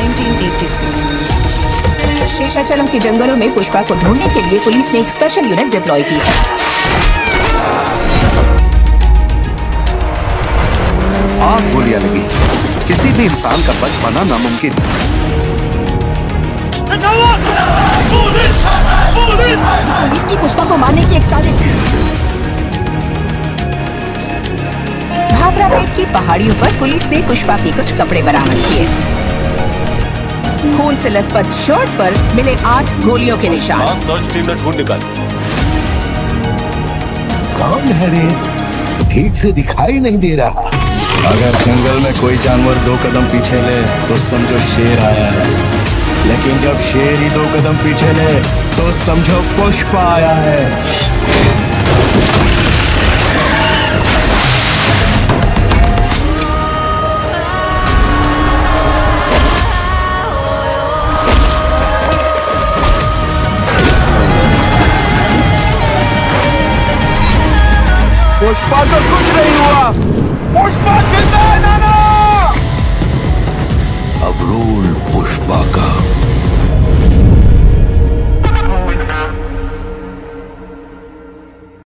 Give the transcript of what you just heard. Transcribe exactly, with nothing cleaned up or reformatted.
Nineteen eighty six. Seshachalam के जंगलों में पुष्पा को ढूंढने के लिए पुलिस ने एक स्पेशल यूनिट डिप्लॉय की है। आठ गोलियां लगी, किसी भी इंसान का बच पाना नामुमकिन। पुलिस की पुष्पा को मारने की एक साजिश थी। भाभरा पेट की पहाड़ियों पर पुलिस ने पुष्पा के कुछ कपड़े बरामद किए। खून से लथपथ शर्ट पर मिले आठ गोलियों के निशान। सर्च टीम ने ढूंढ निकाली। कौन है रे? ठीक से दिखाई नहीं दे रहा। अगर जंगल में कोई जानवर दो कदम पीछे ले तो समझो शेर आया है, लेकिन जब शेर ही दो कदम पीछे ले तो समझो पुष्पा आया है। पुष्पा को कुछ नहीं हुआ। पुष्पा जिंदा है नाना। अब रोल पुष्पा का।